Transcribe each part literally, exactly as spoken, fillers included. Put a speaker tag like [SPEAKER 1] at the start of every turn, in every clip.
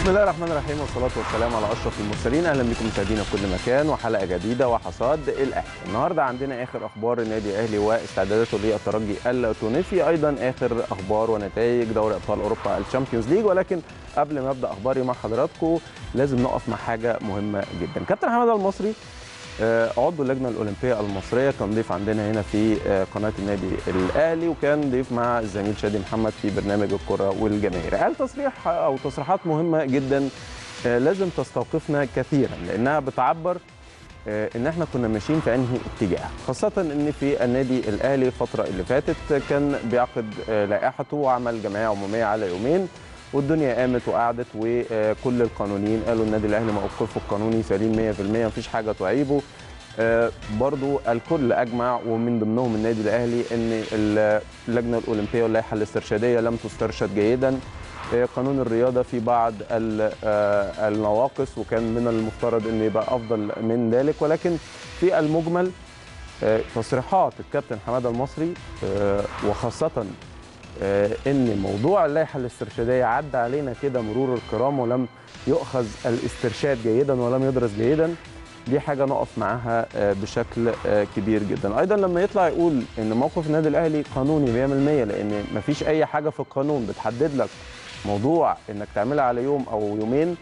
[SPEAKER 1] بسم الله الرحمن الرحيم والصلاة والسلام على أشرف المرسلين. أهلا بكم مشاهدينا في كل مكان وحلقة جديدة وحصاد الأهلي. النهاردة عندنا آخر أخبار النادي الأهلي واستعداداته للترجي التونسي، أيضا آخر أخبار ونتائج دوري أبطال أوروبا الشامبيونز ليج. ولكن قبل ما أبدأ أخباري مع حضراتكم لازم نقف مع حاجة مهمة جدا. كابتن حماده المصري عضو اللجنه الاولمبيه المصريه كان ضيف عندنا هنا في قناه النادي الاهلي، وكان ضيف مع الزميل شادي محمد في برنامج الكره والجماهير. قال تصريح او تصريحات مهمه جدا لازم تستوقفنا كثيرا، لانها بتعبر ان احنا كنا ماشيين في انهي اتجاه، خاصه ان في النادي الاهلي الفتره اللي فاتت كان بيعقد لائحته وعمل جمعيه عموميه على يومين، والدنيا قامت وقعدت وكل القانونيين قالوا النادي الاهلي موقفه القانوني سليم مية في المية، مفيش حاجه تعيبه. برضو الكل اجمع ومن ضمنهم النادي الاهلي ان اللجنه الاولمبيه واللائحه الاسترشاديه لم تسترشد جيدا. قانون الرياضه في بعض النواقص وكان من المفترض ان يبقى افضل من ذلك، ولكن في المجمل تصريحات الكابتن حماده المصري وخاصه ان موضوع اللائحه الاسترشاديه عدى علينا كده مرور الكرام ولم يؤخذ الاسترشاد جيدا ولم يدرس جيدا، دي حاجه نقف معاها بشكل كبير جدا. ايضا لما يطلع يقول ان موقف النادي الاهلي قانوني مية في المية، لان مفيش اي حاجه في القانون بتحدد لك موضوع انك تعملها على يوم او يومين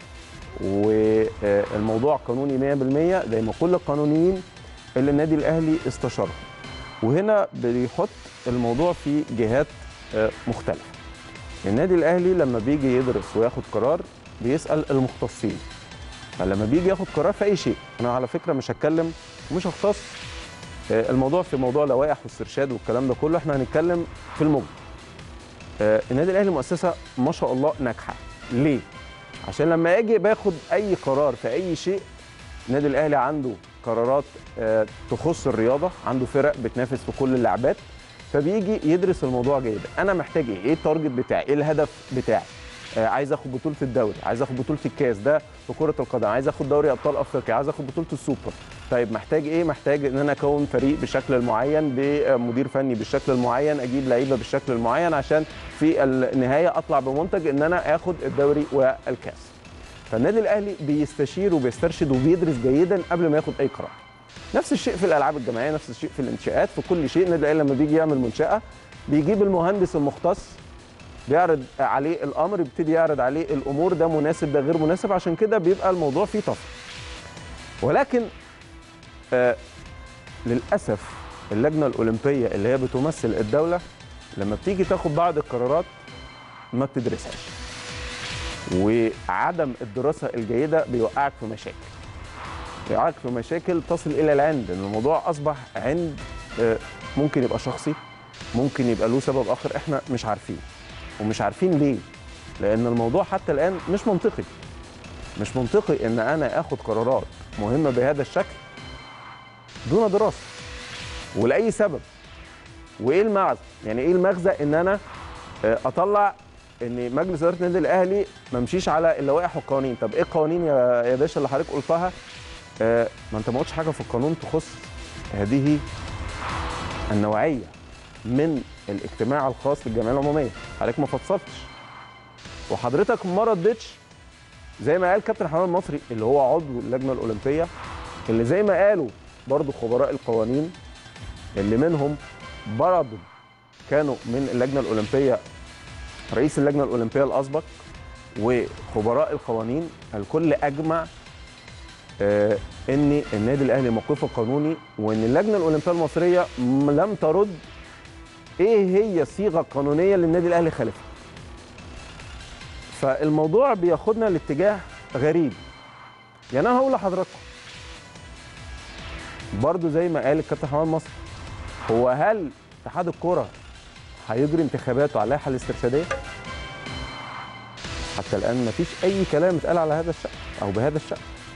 [SPEAKER 1] والموضوع قانوني مية في المية زي ما كل القانونيين اللي النادي الاهلي استشارهم. وهنا بيحط الموضوع في جهات مختلفة. النادي الأهلي لما بيجي يدرس وياخد قرار بيسأل المختصين، فلما بيجي ياخد قرار في أي شيء، أنا على فكرة مش هتكلم ومش هختص الموضوع في موضوع لوائح واسترشاد والكلام ده كله، احنا هنتكلم في المجمل. النادي الأهلي مؤسسة ما شاء الله ناجحة. ليه؟ عشان لما أجي باخد أي قرار في أي شيء، النادي الأهلي عنده قرارات تخص الرياضة، عنده فرق بتنافس في كل اللعبات، فبيجي يدرس الموضوع جيدا. انا محتاج ايه؟ ايه التارجت بتاعي؟ ايه الهدف بتاعي؟ آه عايز اخد بطوله الدوري، عايز اخد بطوله الكاس ده في كره القدم، عايز اخد دوري ابطال افريقيا، عايز اخد بطوله السوبر. طيب محتاج ايه؟ محتاج ان انا اكون فريق بالشكل المعين، بمدير فني بالشكل المعين، اجيب لعيبه بالشكل المعين، عشان في النهايه اطلع بمنتج ان انا اخد الدوري والكاس. فالنادي الاهلي بيستشير وبيسترشد وبيدرس جيدا قبل ما ياخد اي قرار. نفس الشيء في الالعاب الجماعيه، نفس الشيء في الانشاءات، في كل شيء. النادي الاهلي لما بيجي يعمل منشاه بيجيب المهندس المختص، بيعرض عليه الامر، بيبتدي يعرض عليه الامور، ده مناسب ده غير مناسب، عشان كده بيبقى الموضوع فيه طفل. ولكن آه للاسف اللجنه الاولمبيه اللي هي بتمثل الدوله لما بتيجي تاخد بعض القرارات ما بتدرسهاش، وعدم الدراسه الجيده بيوقعك في مشاكل. بيوقعك في مشاكل تصل الى العند، لان الموضوع اصبح عند ممكن يبقى شخصي، ممكن يبقى له سبب اخر احنا مش عارفين، ومش عارفين ليه، لان الموضوع حتى الان مش منطقي. مش منطقي ان انا اخد قرارات مهمه بهذا الشكل دون دراسه ولاي سبب. وايه المغزى؟ يعني ايه المغزى ان انا اطلع ان مجلس اداره النادي الاهلي ما مشيش على اللوائح والقوانين؟ طب ايه القوانين يا يا باشا اللي حضرتك قلتها؟ آه ما انت ما قلتش حاجه في القانون تخص هذه النوعيه من الاجتماع الخاص للجمعيه العموميه، حضرتك ما فصلتش، وحضرتك ما ردتش زي ما قال كابتن حماده المصري اللي هو عضو اللجنه الاولمبيه، اللي زي ما قالوا برضو خبراء القوانين اللي منهم برضو كانوا من اللجنه الاولمبيه رئيس اللجنه الاولمبيه الاسبق وخبراء القوانين، الكل اجمع آه ان النادي الاهلي موقفه قانوني، وان اللجنه الاولمبيه المصريه لم ترد ايه هي الصيغه القانونيه اللي النادي الاهلي خالفها. فالموضوع بياخدنا لاتجاه غريب. يعني انا هقول لحضراتكم برضو زي ما قال الكابتن حماده المصري، هو هل اتحاد الكره هيجري انتخاباته على اللائحه الاسترشاديه؟ حتى الان مفيش اي كلام اتقال على هذا الشأن او بهذا الشأن.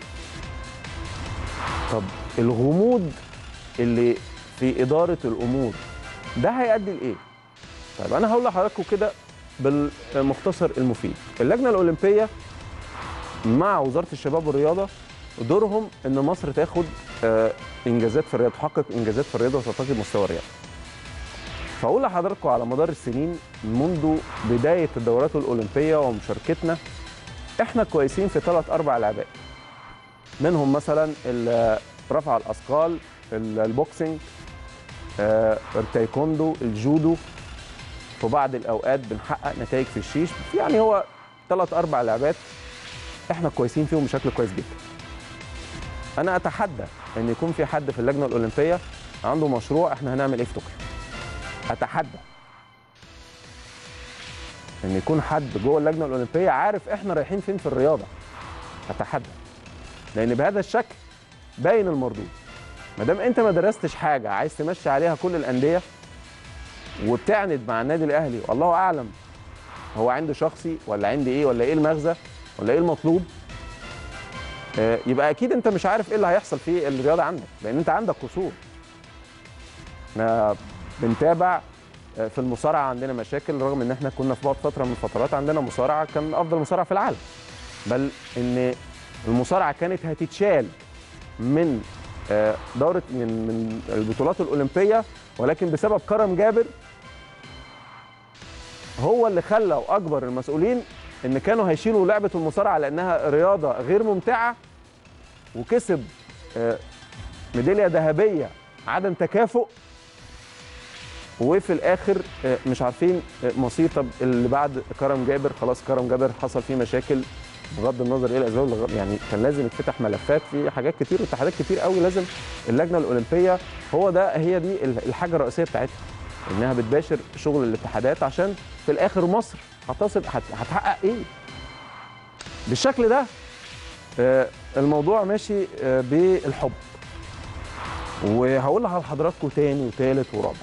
[SPEAKER 1] طب الغموض اللي في اداره الامور ده هيؤدي لايه؟ طيب انا هقول لحضراتكم كده بالمختصر المفيد. اللجنه الاولمبيه مع وزاره الشباب والرياضه دورهم ان مصر تاخد انجازات في الرياضه، تحقق انجازات في الرياضه وترتقي بمستوى الرياضه. فاقول لحضراتكم على مدار السنين منذ بدايه الدورات الاولمبيه ومشاركتنا احنا كويسين في ثلاث اربع لعبات، منهم مثلا رفع الاثقال، البوكسنج، التايكوندو، الجودو. في بعض الاوقات بنحقق نتائج في الشيش. يعني هو ثلاث اربع لعبات احنا كويسين فيهم بشكل كويس جدا. انا اتحدى ان يكون في حد في اللجنه الاولمبيه عنده مشروع احنا هنعمل ايه في طوكيو. اتحدى ان يكون حد جوه اللجنه الاولمبيه عارف احنا رايحين فين في الرياضه. اتحدى، لان بهذا الشكل باين المردود. ما دام انت ما درستش حاجه عايز تمشي عليها كل الانديه وبتعند مع النادي الاهلي، والله اعلم هو عنده شخصي ولا عندي ايه ولا ايه المغزى ولا ايه المطلوب، آه يبقى اكيد انت مش عارف ايه اللي هيحصل في الرياضه عندك، لان انت عندك قصور. احنا بنتابع في المصارعه عندنا مشاكل، رغم ان احنا كنا في بعض فتره من الفترات عندنا مصارعه كان افضل مصارع في العالم، بل ان المصارعه كانت هتتشال من دوره من من البطولات الاولمبيه، ولكن بسبب كرم جابر هو اللي خلى واجبر المسؤولين ان كانوا هيشيلوا لعبه المصارعه لانها رياضه غير ممتعه، وكسب ميداليه ذهبيه عدم تكافؤ، وفي الاخر مش عارفين مصير. طب اللي بعد كرم جابر خلاص كرم جابر حصل فيه مشاكل بغض النظر ايه الاسباب، يعني كان لازم يتفتح ملفات في حاجات كتير واتحادات كتير قوي. لازم اللجنه الاولمبيه هو ده هي دي الحاجه الرئيسيه بتاعتها، انها بتباشر شغل الاتحادات عشان في الاخر مصر هتصل هتحقق ايه بالشكل ده. الموضوع ماشي بالحب، وهقولها لحضراتكم تاني وتالت ورابع.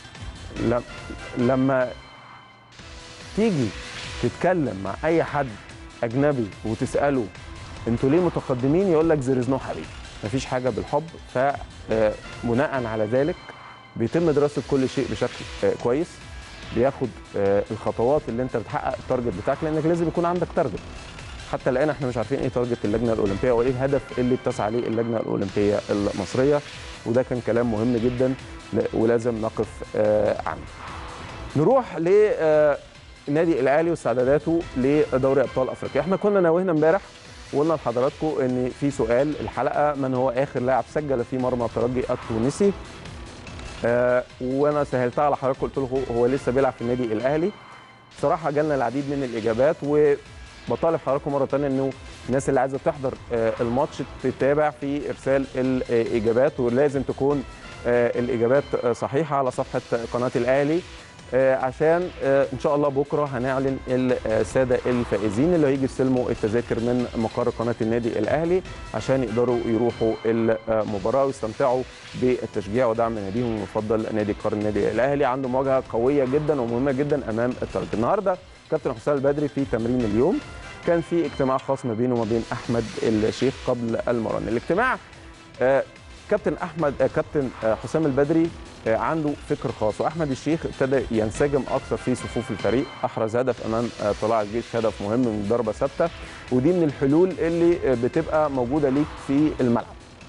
[SPEAKER 1] لما تيجي تتكلم مع اي حد اجنبي وتساله انتوا ليه متقدمين، يقول لك زير از نو حبيبي، مفيش حاجه بالحب. فبناء على ذلك بيتم دراسه كل شيء بشكل كويس، بياخد الخطوات اللي انت بتحقق التارجت بتاعك، لانك لازم يكون عندك تارجت. حتى الان احنا مش عارفين ايه تارجت اللجنه الاولمبيه وايه الهدف اللي بتسعى ليه اللجنه الاولمبيه المصريه، وده كان كلام مهم جدا ولازم نقف عنه. نروح للنادي الاهلي واستعداداته لدوري ابطال افريقيا. احنا كنا ناوينا امبارح وقلنا لحضراتكم ان في سؤال الحلقه: من هو اخر لاعب سجل في مرمى الترجي التونسي؟ آه وانا سهلتها على حضراتكم، قلت له هو لسه بيلعب في النادي الاهلي. بصراحه جالنا العديد من الاجابات، وبطالب حضراتكم مره ثانيه انه الناس اللي عايزه تحضر آه الماتش تتابع في ارسال الاجابات، ولازم تكون آه الاجابات صحيحه على صفحه قناه الاهلي، آه عشان آه ان شاء الله بكره هنعلن الساده الفائزين اللي هيجي يستلموا التذاكر من مقر قناه النادي الاهلي عشان يقدروا يروحوا المباراه ويستمتعوا بالتشجيع ودعم ناديهم المفضل نادي قرن النادي الاهلي. عنده مواجهه قويه جدا ومهمه جدا امام الترجي. النهارده كابتن حسام البدري في تمرين اليوم كان في اجتماع خاص ما بينه وما بين احمد الشيخ قبل المران. الاجتماع آه كابتن احمد آه كابتن آه حسام البدري آه عنده فكر خاص، واحمد الشيخ ابتدى ينسجم اكثر في صفوف الفريق. احرز هدف امام آه طلائع الجيش، هدف مهم من ضربه ثابته، ودي من الحلول اللي آه بتبقى موجوده ليك في الملعب.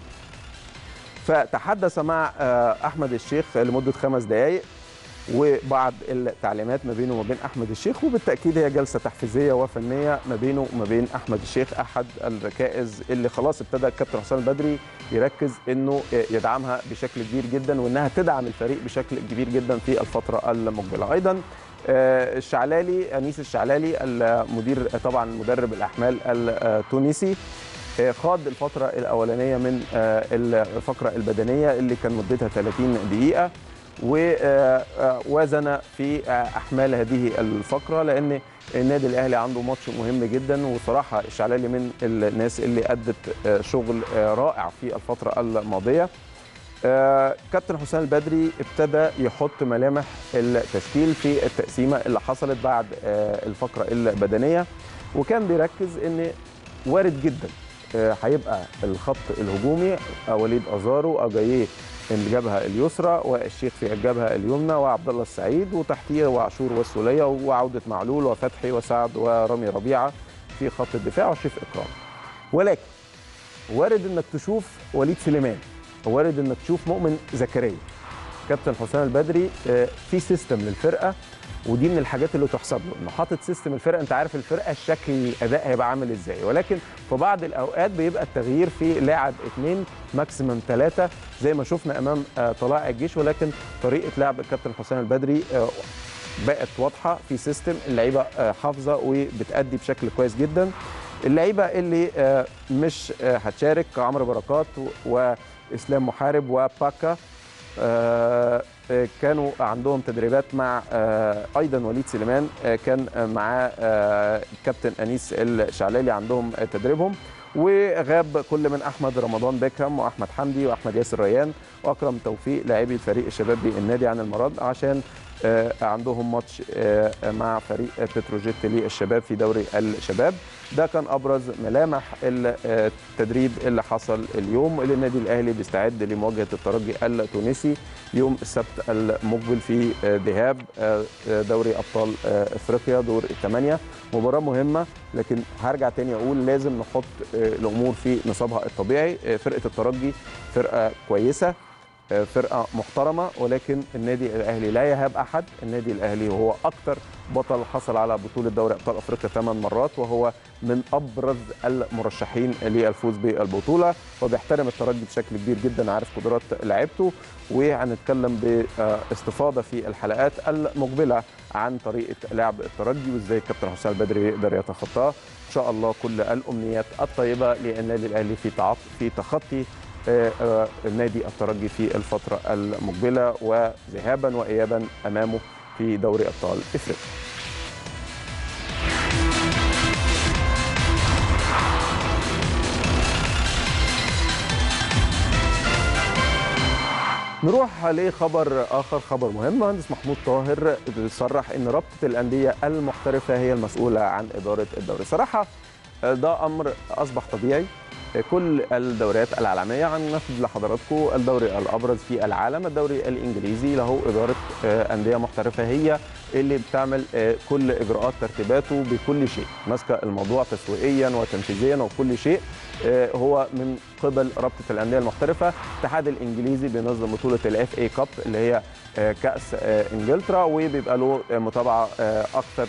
[SPEAKER 1] فتحدث مع آه احمد الشيخ لمده خمس دقائق وبعض التعليمات ما بينه وما بين احمد الشيخ، وبالتاكيد هي جلسه تحفيزيه وفنيه ما بينه وما بين احمد الشيخ، احد الركائز اللي خلاص ابتدى الكابتن حسام البدري يركز انه يدعمها بشكل كبير جدا، وانها تدعم الفريق بشكل كبير جدا في الفتره المقبله. ايضا الشعلالي انيس الشعلالي المدير طبعا مدرب الاحمال التونسي خاض الفتره الاولانيه من الفقره البدنيه اللي كان مدتها ثلاثين دقيقه، ووازن في احمال هذه الفقره، لان النادي الاهلي عنده ماتش مهم جدا. وصراحه الشعلالي من الناس اللي ادت شغل رائع في الفتره الماضيه. كابتن حسام البدري ابتدى يحط ملامح التشكيل في التقسيمه اللي حصلت بعد الفقره البدنيه، وكان بيركز ان وارد جدا هيبقى الخط الهجومي وليد ازارو، اجاييه الجبهه اليسرى، والشيخ في الجبهه اليمنى، وعبد الله السعيد، وتحتيه وعاشور والسوليه، وعوده معلول وفتحي وسعد ورامي ربيعه في خط الدفاع وشريف اكرام. ولكن وارد انك تشوف وليد سليمان، وارد انك تشوف مؤمن زكريا، كابتن حسام البدري في سيستم للفرقه، ودي من الحاجات اللي تحسب له انه حاطط سيستم الفرقه. انت عارف الفرقه الشكل الاداء هيبقى عامل ازاي، ولكن في بعض الاوقات بيبقى التغيير في لاعب اثنين ماكسيمم ثلاثه زي ما شفنا امام طلائع الجيش، ولكن طريقه لعب الكابتن حسام البدري بقت واضحه في سيستم، اللعيبه حافظه وبتأدي بشكل كويس جدا. اللعيبه اللي مش هتشارك عمرو بركات واسلام محارب وباكا كانوا عندهم تدريبات مع ايضا وليد سليمان، كان مع الكابتن انيس الشعلالي عندهم تدريبهم، وغاب كل من احمد رمضان بيكهام واحمد حمدي واحمد ياسر ريان واكرم توفيق لاعبي فريق الشباب بالنادي عن المرض عشان عندهم ماتش مع فريق بتروجيت للشباب في دوري الشباب. ده كان ابرز ملامح التدريب اللي حصل اليوم، اللي النادي الاهلي بيستعد لمواجهه الترجي التونسي يوم السبت المقبل في ذهاب دوري ابطال افريقيا دور الثمانيه. مباراه مهمه، لكن هرجع تاني اقول لازم نحط الامور في نصابها الطبيعي. فرقه الترجي فرقه كويسه، فرقه محترمه، ولكن النادي الاهلي لا يهاب احد. النادي الاهلي هو اكثر بطل حصل على بطوله دوري ابطال افريقيا ثمان مرات، وهو من ابرز المرشحين للفوز بالبطوله، وبيحترم الترجي بشكل كبير جدا، عارف قدرات لاعيبته. وهنتكلم باستفاضه في الحلقات المقبله عن طريقه لعب الترجي وازاي الكابتن حسام البدري يقدر يتخطاه. ان شاء الله كل الامنيات الطيبه للنادي الاهلي في في تخطي النادي الترجي في الفترة المقبلة وذهابا وإيابا أمامه في دوري أبطال إفريقيا. نروح لخبر آخر، خبر مهم. مهندس محمود طاهر صرح أن رابطة الأندية المحترفة هي المسؤولة عن إدارة الدوري. صراحة ده أمر أصبح طبيعي. كل الدوريات العالميه، عن ناخد لحضراتكم الدوري الابرز في العالم الدوري الانجليزي له اداره انديه محترفه، هي اللي بتعمل كل اجراءات ترتيباته بكل شيء، ماسكه الموضوع تسويقيا وتنفيذيا وكل شيء هو من قبل رابطه الانديه المحترفه. الاتحاد الانجليزي بينظم بطوله الاف اي كاب اللي هي كاس انجلترا، وبيبقى له متابعه اكثر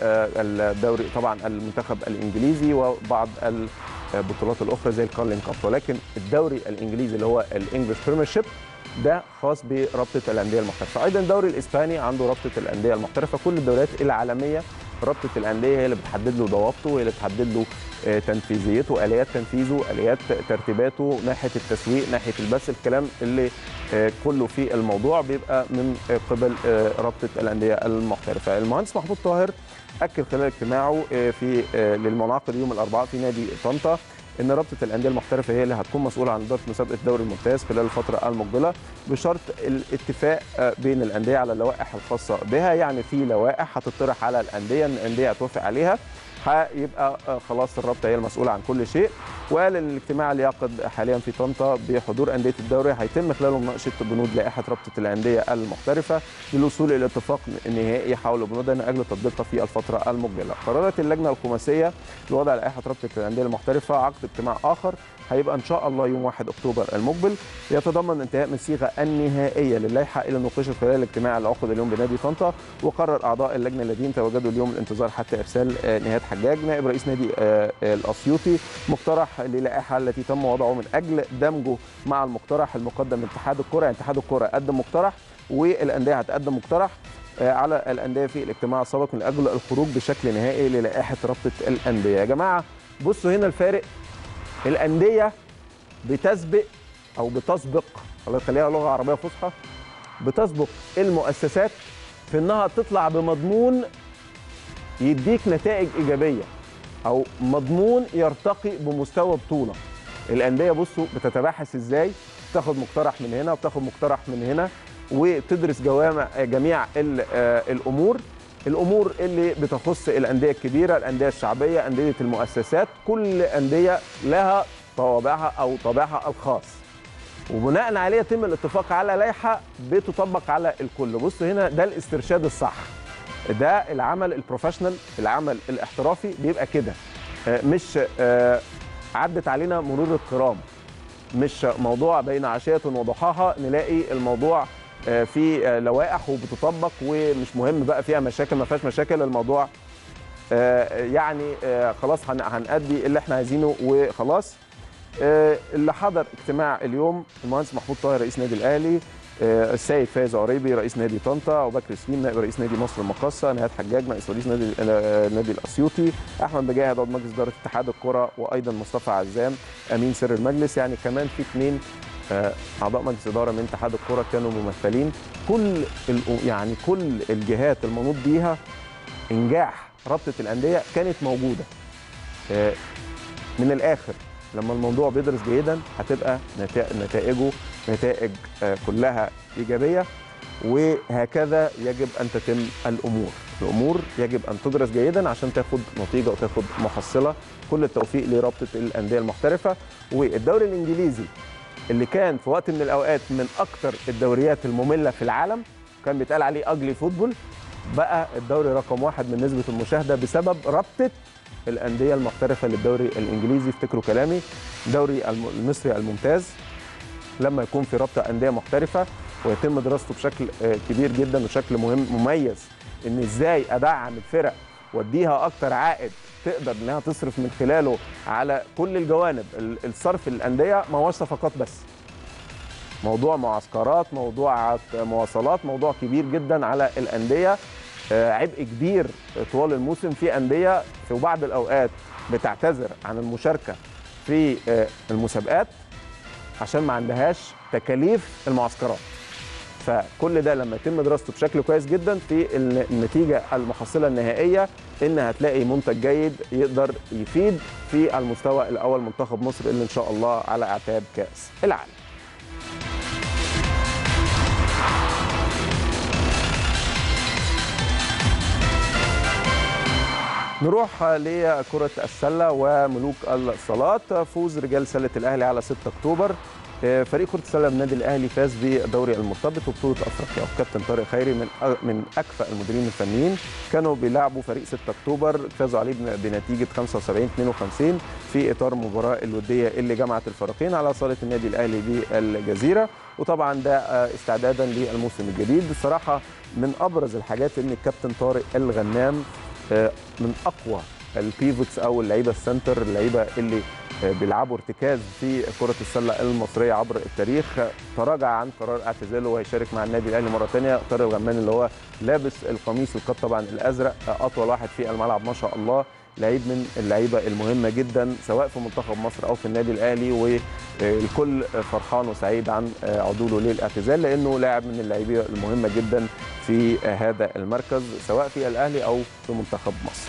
[SPEAKER 1] للدوري طبعا المنتخب الانجليزي وبعض البطولات الاخرى زي الكارلين كاب، ولكن الدوري الانجليزي اللي هو الانجلش بريمير شيب ده خاص برابطه الانديه المحترفه. ايضا الدوري الاسباني عنده رابطه الانديه المحترفه. كل الدوريات العالميه رابطه الانديه هي اللي بتحدد له ضوابطه، وهي اللي بتحدد له تنفيذيته، اليات تنفيذه، اليات ترتيباته، ناحيه التسويق، ناحيه البث، الكلام اللي كله في الموضوع بيبقى من قبل رابطه الانديه المحترفه. المهندس محمود طاهر اكد خلال اجتماعه في للمنعقد يوم الاربعاء في نادي طنطا ان رابطه الانديه المحترفه هي اللي هتكون مسؤوله عن اداره مسابقه الدوري الممتاز خلال الفتره المقبله، بشرط الاتفاق بين الانديه على اللوائح الخاصه بها. يعني في لوائح هتطرح على الانديه ان الانديه هتوافق عليها، هيبقى خلاص الرابطه هي المسؤوله عن كل شيء. وقال ان الاجتماع اللي يعقد حاليا في طنطا بحضور انديه الدوري هيتم خلاله مناقشه بنود لائحه رابطه الانديه المحترفه للوصول الى اتفاق نهائي حول بنودها من اجل تطبيقها في الفتره المقبله. قررت اللجنه الخماسيه لوضع لائحه رابطه الانديه المحترفه عقد اجتماع اخر هيبقى ان شاء الله يوم واحد اكتوبر المقبل، يتضمن انتهاء من الصيغه النهائيه للائحه اللي نوقشت خلال الاجتماع اللي عقد اليوم بنادي طنطا. وقرر اعضاء اللجنه الذين تواجدوا اليوم الانتظار حتى ارسال نهاد حجاج نائب رئيس نادي الاسيوطي مقترح للائحه التي تم وضعه من اجل دمجه مع المقترح المقدم من اتحاد الكره. يعني اتحاد الكره قدم مقترح والانديه هتقدم مقترح على الانديه في الاجتماع السابق من اجل الخروج بشكل نهائي للائحه رابطه الانديه. يا جماعه بصوا هنا الفارق، الانديه بتسبق او بتسبق، الله يخليها لغه عربيه فصحى، بتسبق المؤسسات في انها تطلع بمضمون يديك نتائج ايجابيه او مضمون يرتقي بمستوى بطوله. الانديه بصوا بتتباحث ازاي، بتاخد مقترح من هنا وبتاخد مقترح من هنا وتدرس جوامع جميع الامور الامور اللي بتخص الانديه الكبيره، الانديه الشعبيه، انديه المؤسسات. كل انديه لها طوابعها او طابعها الخاص، وبناء عليه يتم الاتفاق على لائحه بتطبق على الكل. بصوا هنا ده الاسترشاد الصح، ده العمل البروفيشنال، العمل الاحترافي بيبقى كده، مش عدت علينا مرور الكرام، مش موضوع بين عشيه وضحاها نلاقي الموضوع في لوائح وبتطبق، ومش مهم بقى فيها مشاكل ما فيهاش مشاكل، الموضوع يعني خلاص هنأدي اللي احنا عايزينه وخلاص. اللي حضر اجتماع اليوم المهندس محمود طاهر رئيس نادي الاهلي، السيد فايز عريبي رئيس نادي طنطا، ابو بكر سليم نائب رئيس نادي مصر المقاصه، نهاد حجاج نائب رئيس نادي النادي الاسيوطي، احمد بجاهد عضو مجلس اداره اتحاد الكره، وايضا مصطفى عزام امين سر المجلس. يعني كمان في اثنين اعضاء مجلس اداره من اتحاد الكره كانوا ممثلين. كل يعني كل الجهات المنوط بيها انجاح رابطه الانديه كانت موجوده. من الاخر لما الموضوع بيدرس جيدا هتبقى نتائجه نتائج كلها ايجابيه، وهكذا يجب ان تتم الامور. الامور يجب ان تدرس جيدا عشان تاخد نتيجه وتاخد محصله. كل التوفيق لرابطه الانديه المحترفه. والدوري الانجليزي اللي كان في وقت من الاوقات من اكثر الدوريات الممله في العالم، كان بيتقال عليه اجلي فوتبول، بقى الدوري رقم واحد من نسبه المشاهده بسبب رابطه الانديه المحترفه للدوري الانجليزي. افتكروا كلامي، الدوري المصري الممتاز لما يكون في رابطه انديه محترفه ويتم دراسته بشكل كبير جدا وشكل مهم مميز، ان ازاي ادعم الفرق واديها اكتر عائد تقدر انها تصرف من خلاله على كل الجوانب. الصرف للانديه ما هوش صفقات بس، موضوع معسكرات، موضوع مواصلات، موضوع كبير جدا على الانديه، عبء كبير طوال الموسم. في انديه في بعض الاوقات بتعتذر عن المشاركه في المسابقات عشان ما عندهاش تكاليف المعسكرات. فكل ده لما يتم دراسته بشكل كويس جدا، في النتيجه المحصله النهائيه ان هتلاقي منتج جيد يقدر يفيد في المستوى الاول منتخب مصر اللي ان شاء الله على اعتاب كاس العالم. نروح لكرة السلة وملوك الصالات. فوز رجال سلة الأهلي على ستة أكتوبر. فريق كرة السلة بالنادي الأهلي فاز بدوري المرتبط وبطولة أفريقيا، وكابتن طارق خيري من من أكفأ المديرين الفنيين. كانوا بيلعبوا فريق ستة أكتوبر، فازوا عليه بنتيجة خمسة وسبعين اثنين وخمسين في إطار المباراة الودية اللي جمعت الفريقين على صالة النادي الأهلي بالجزيرة. وطبعا ده استعدادا للموسم الجديد. الصراحة من أبرز الحاجات إن الكابتن طارق الغنام من اقوى البيفوتس او اللعيبه السنتر، اللعيبه اللي بيلعبوا ارتكاز في كره السله المصريه عبر التاريخ، تراجع عن قرار اعتزاله وهيشارك مع النادي الاهلي مره ثانيه. طارق الغنام اللي هو لابس القميص القط طبعا الازرق، اطول واحد في الملعب ما شاء الله، لعيب من اللعيبه المهمه جدا سواء في منتخب مصر او في النادي الاهلي، والكل فرحان وسعيد عن عدوله للاعتزال لانه لاعب من اللعيبه المهمه جدا في هذا المركز سواء في الاهلي او في منتخب مصر.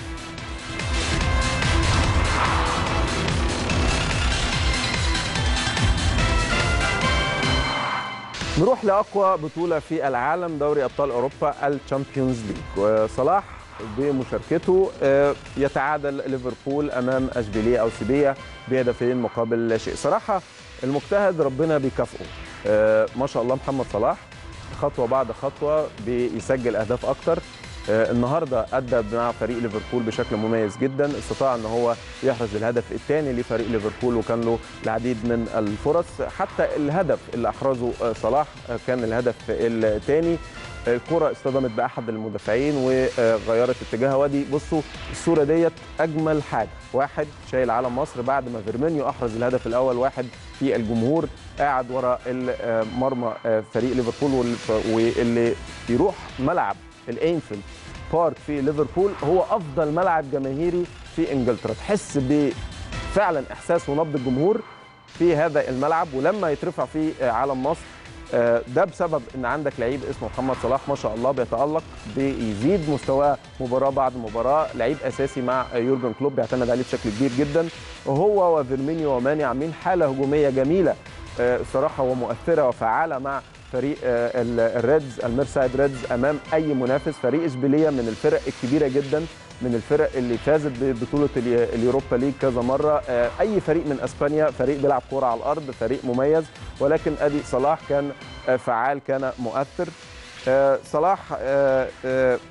[SPEAKER 1] نروح لاقوى بطوله في العالم، دوري ابطال اوروبا الشامبيونز ليج. وصلاح بمشاركته يتعادل ليفربول امام اشبيليه او سيبيا بهدفين مقابل لا شيء. صراحه المجتهد ربنا بيكافئه ما شاء الله. محمد صلاح خطوه بعد خطوه بيسجل اهداف اكتر. النهارده ادى مع فريق ليفربول بشكل مميز جدا، استطاع ان هو يحرز الهدف الثاني لفريق ليفربول وكان له العديد من الفرص. حتى الهدف اللي احرزه صلاح كان الهدف الثاني، الكرة اصطدمت باحد المدافعين وغيرت اتجاهها. ودي بصوا الصوره ديت اجمل حاجه، واحد شايل علم مصر بعد ما فيرمينيو احرز الهدف الاول، واحد في الجمهور قاعد ورا مرمى فريق ليفربول، واللي يروح ملعب الانفيلد بارك في ليفربول هو افضل ملعب جماهيري في انجلترا. تحس بفعلا احساس ونبض الجمهور في هذا الملعب. ولما يترفع في علم مصر ده بسبب ان عندك لعيب اسمه محمد صلاح ما شاء الله بيتالق، بيزيد مستواه مباراه بعد مباراه، لعيب اساسي مع يورجن كلوب بيعتمد عليه بشكل كبير جدا. وهو وفيرمينيو وماني عاملين حاله هجوميه جميله الصراحه ومؤثره وفعاله مع فريق الريدز الميرسايد ريدز امام اي منافس. فريق اشبيليه من الفرق الكبيره جدا، من الفرق اللي فازت ببطوله اليوروبا ليج كذا مره. اي فريق من اسبانيا فريق بيلعب كوره على الارض، فريق مميز، ولكن ادي صلاح كان فعال، كان مؤثر. صلاح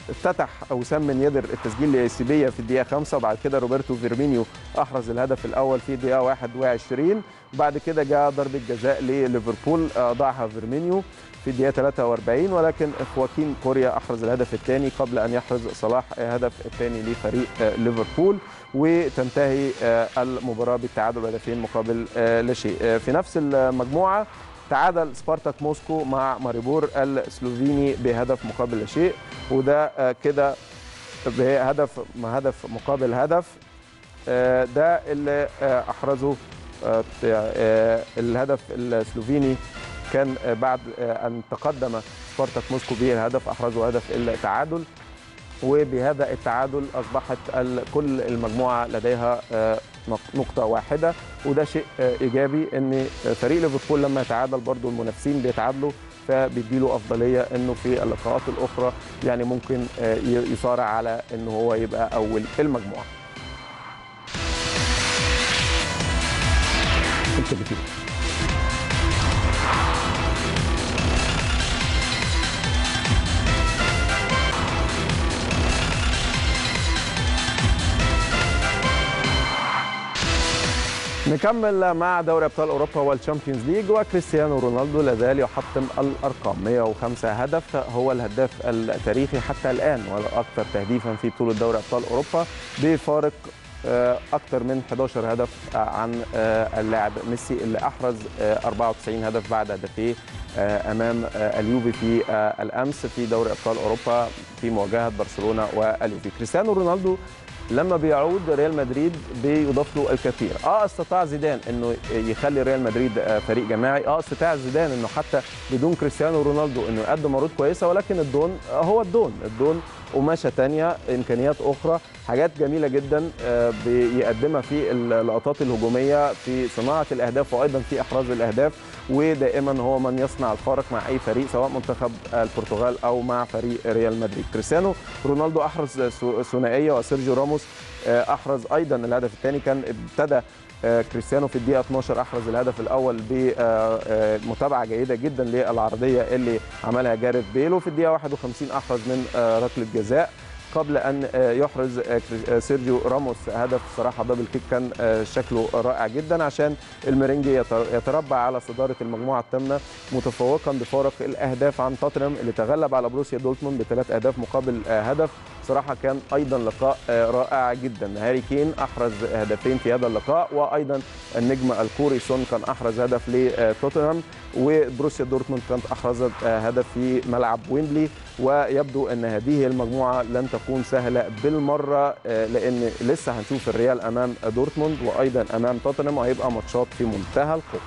[SPEAKER 1] افتتح وسام من يدر التسجيل لسيبيا في الدقيقه خمسة، وبعد كده روبرتو فيرمينيو احرز الهدف الاول في الدقيقه واحد وعشرين، وبعد كده جاء ضربه جزاء لليفربول ضاعها فيرمينيو في الدقيقه ثلاثة وأربعين، ولكن خواكين كوريا احرز الهدف الثاني قبل ان يحرز صلاح الهدف الثاني لفريق ليفربول، وتنتهي المباراه بالتعادل هدفين مقابل لا شيء. في نفس المجموعه تعادل سبارتاك موسكو مع ماريبور السلوفيني بهدف مقابل لا شيء، وده كده بهدف هدف مقابل هدف. ده اللي احرزه الهدف السلوفيني كان بعد ان تقدم سبارتاك موسكو بالهدف احرزوا هدف التعادل، وبهذا التعادل اصبحت كل المجموعه لديها نقطه واحده، وده شيء ايجابي ان فريق ليفربول لما يتعادل برضو المنافسين بيتعادلوا، فبيديله افضليه انه في اللقاءات الاخرى يعني ممكن يصارع على انه هو يبقى اول المجموعه. نكمل مع دوري ابطال اوروبا والشامبيونز ليج، وكريستيانو رونالدو لازال يحطم الارقام. مئة وخمسة هدف، هو الهداف التاريخي حتى الان والاكثر تهديفا في بطوله دوري ابطال اوروبا بفارق اكثر من أحد عشر هدف عن اللاعب ميسي اللي احرز أربعة وتسعين هدف بعد هدفيه امام اليوفي في الامس في دوري ابطال اوروبا في مواجهه برشلونه واليوفي. كريستيانو رونالدو لما بيعود ريال مدريد بيضاف له الكثير. اه استطاع زيدان انه يخلي ريال مدريد فريق جماعي، اه استطاع زيدان انه حتى بدون كريستيانو رونالدو انه يقدم عروض كويسه، ولكن الدون هو الدون الدون قماشه ثانيه، امكانيات اخرى، حاجات جميله جدا بيقدمها في اللقطات الهجوميه، في صناعه الاهداف وايضا في احراز الاهداف، ودائما هو من يصنع الفارق مع اي فريق سواء منتخب البرتغال او مع فريق ريال مدريد. كريستيانو رونالدو احرز ثنائيه وسيرجيو راموس احرز ايضا الهدف الثاني. كان ابتدى كريستيانو في الدقيقه اثناشر احرز الهدف الاول بمتابعه جيده جدا للعرضيه اللي عملها جاريث بيل، وفي الدقيقه واحد وخمسين احرز من ركله جزاء قبل ان يحرز سيرجيو راموس هدف. صراحه دبل كيك كان شكله رائع جدا عشان الميرينجي يتربع على صداره المجموعه الثامنه متفوقا بفارق الاهداف عن توتنهام اللي تغلب على بروسيا دورتموند بثلاث اهداف مقابل هدف. صراحه كان ايضا لقاء رائع جدا. هاري كين احرز هدفين في هذا اللقاء، وايضا النجم الكوري سون كان احرز هدف لتوتنهام، وبروسيا دورتموند كانت احرزت هدف في ملعب ويمبلي. ويبدو ان هذه المجموعه لن تكون سهله بالمره، لان لسه هنشوف الريال امام دورتموند وايضا امام توتنهام، وهيبقى ماتشات في منتهى القوه.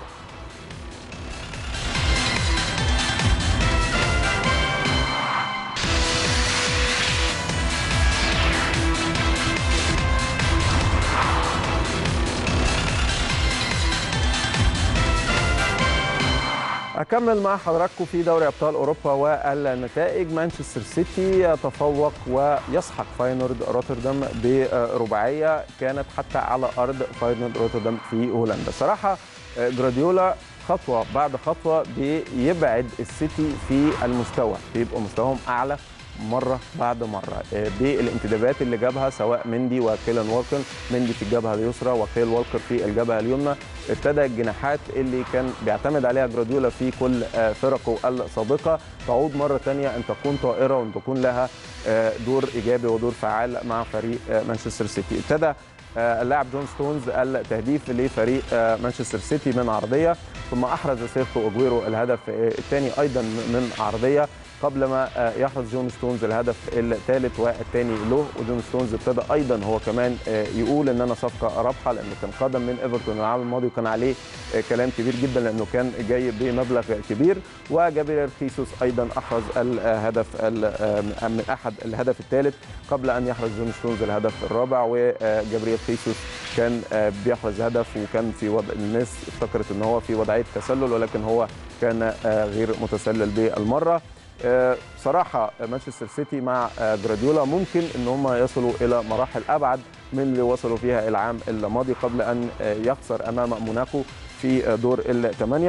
[SPEAKER 1] أكمل مع حضراتكم في دوري أبطال أوروبا والنتائج. مانشستر سيتي يتفوق ويسحق فاينورد روتردام برباعية كانت حتى على أرض فاينورد روتردام في هولندا. صراحة جراديولا خطوة بعد خطوة بيبعد السيتي في المستوى، بيبقوا مستواهم أعلى مرة بعد مرة بالانتدابات اللي جابها سواء مندي وكيلان والكر، مندي في الجبهة اليسرى وكيل والكر في الجبهة اليمنى. ابتدى الجناحات اللي كان بيعتمد عليها جراديولا في كل فرقه السابقة تعود مرة ثانية أن تكون طائرة وأن تكون لها دور إيجابي ودور فعال مع فريق مانشستر سيتي. ابتدى اللاعب جون ستونز التهديف لفريق مانشستر سيتي من عرضية، ثم أحرز سيرخيو أجويرو الهدف الثاني أيضا من عرضية قبل ما يحرز جون ستونز الهدف الثالث والثاني له. وجون ستونز ابتدى ايضا هو كمان يقول ان انا صفقه رابحه، لانه كان قادم من ايفرتون العام الماضي وكان عليه كلام كبير جدا لانه كان جاي بمبلغ كبير. وجابرييل خيسوس ايضا احرز الهدف من احد الهدف الثالث قبل ان يحرز جون ستونز الهدف الرابع. وجابرييل خيسوس كان بيحرز هدف وكان في وضع الناس افتكرت ان هو في وضعيه تسلل، ولكن هو كان غير متسلل بالمره. صراحة مانشستر سيتي مع جراديولا ممكن ان هم يصلوا الى مراحل ابعد من اللي وصلوا فيها العام الماضي قبل ان يخسر امام موناكو في دور الثمانية.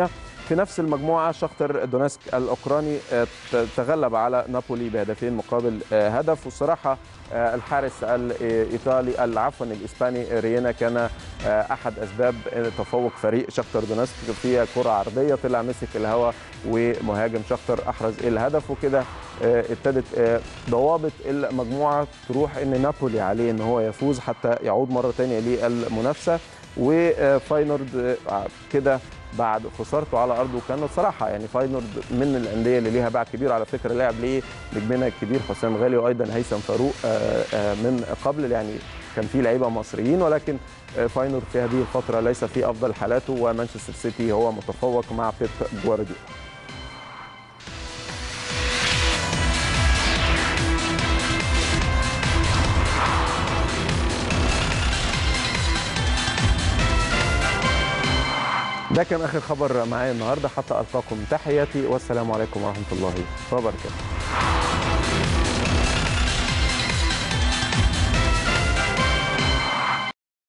[SPEAKER 1] في نفس المجموعه شختر دونيسك الاوكراني تغلب على نابولي بهدفين مقابل هدف. والصراحه الحارس الايطالي العفوا الاسباني رينا كان احد اسباب تفوق فريق شختر دونيسك في كره عرضيه طلع مسك الهواء ومهاجم شختر احرز الهدف. وكده ابتدت ضوابط المجموعه تروح ان نابولي عليه ان هو يفوز حتى يعود مره ثانيه للمنافسه. وفاينورد كده بعد خسارته على ارضه كان صراحه يعني فاينورد من الانديه اللي ليها باع كبير على فكره. لعب ليه نجمنا الكبير حسام غالي وايضا هيثم فاروق من قبل يعني كان في لعيبه مصريين، ولكن فاينورد في هذه الفتره ليس في افضل حالاته ومانشستر سيتي هو متفوق مع بيب جوارديولا. ده كان اخر خبر معايا النهارده، حتى القاكم تحياتي والسلام عليكم ورحمه الله وبركاته.